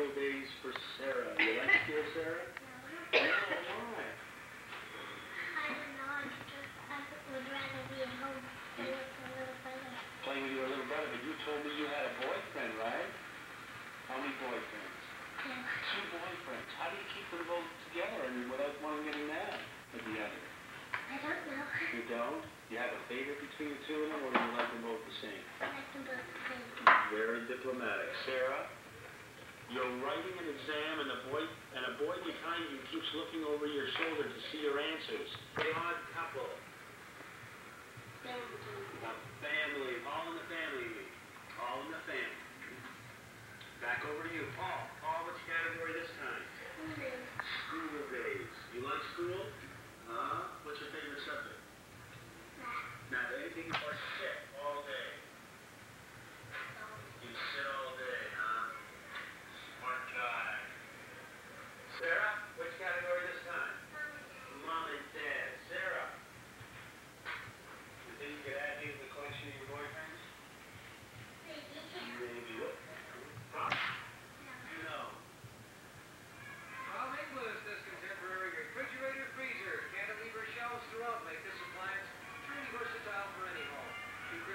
school days for Sarah. You like school, Sarah? No. No, why? I don't know. I would rather be at home playing with my little brother. Playing with your little brother, but you told me you had a boyfriend, right? How many boyfriends? Yeah. 2 boyfriends. How do you keep them both together and without one getting mad at the other? I don't know. You don't? You have a favorite between the 2 of them, or do you like them both the same? I like them both the same. Very diplomatic. Sarah, you're writing an exam, and a boy behind you keeps looking over your shoulder to see your answers. The odd couple. Family. All in the family. All in the family. Back over to you, Paul. Paul, which category this time? School days. You like school? What's your favorite subject? Not anything but sit all day. You sit all day, huh? Smart guy. Sarah, which category this time? Mom and Dad. Sarah, you think you could add me to the collection of your boyfriends? Maybe. Huh? No. From England, this contemporary refrigerator, freezer, cantilever shelves throughout make this appliance truly versatile for any home.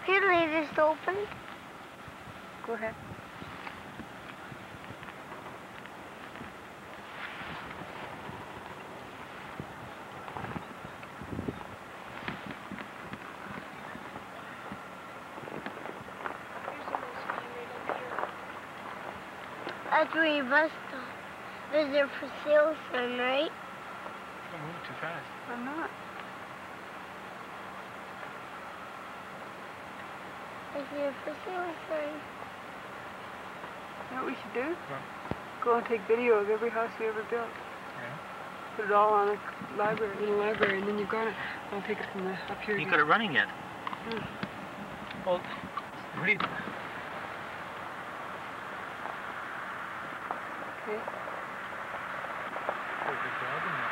Can I leave this open? Go ahead. That's where you must stop. There's a for sale sign, right? Don't move too fast. I'm not. I see a for sale sign. You know what we should do? What? Go and take video of every house we ever built. Yeah. Put it all on a library, in a library, and then you've got it. I'll take it from the up here. You got it running yet? Hmm. Well, what do you... Okay. There's a dog in there.